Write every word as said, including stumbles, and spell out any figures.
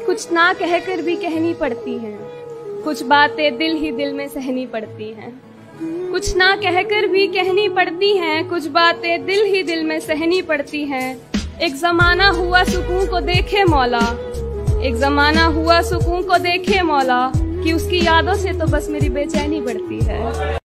कुछ ना कहकर भी कहनी पड़ती हैं, कुछ बातें दिल ही दिल में सहनी पड़ती हैं। कुछ ना कहकर भी कहनी पड़ती हैं, कुछ बातें दिल ही दिल में सहनी पड़ती हैं। एक जमाना हुआ सुकून को देखे मौला, एक जमाना हुआ सुकून को देखे मौला, कि उसकी यादों से तो बस मेरी बेचैनी बढ़ती है।